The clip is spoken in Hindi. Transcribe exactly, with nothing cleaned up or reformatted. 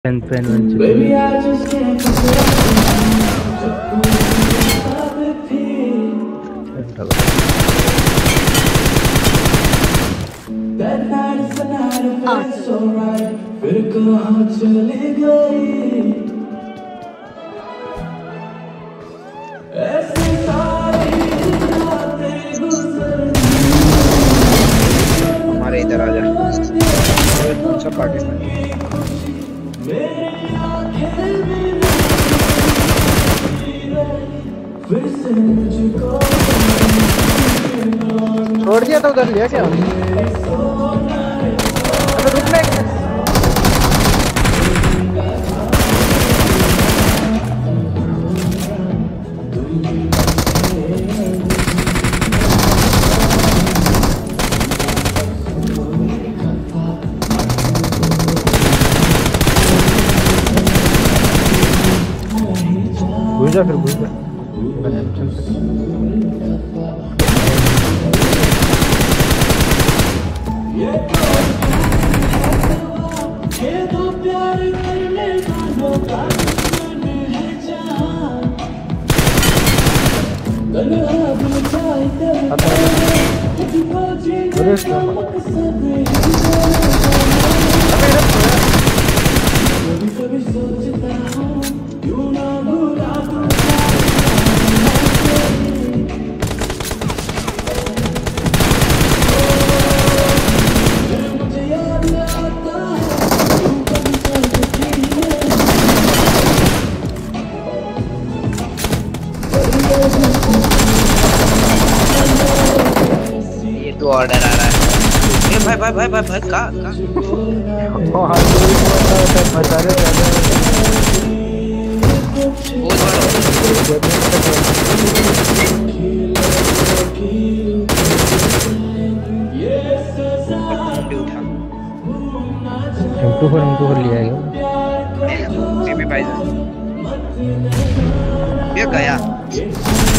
पेन पेन वन हमारे इधर आ जा। कौन सा पाकिस्तान? छोड़ दिया था उधर, लिया क्या? अबे रुक ले। घुस जा, फिर घुस जा। ये तो ऑर्डर आ रहा है। ए भाई भाई भाई भाई भाई का का ओ हां बता रहे बहुत बड़ा M two four M two four लिया है ये भी भाई ये गया।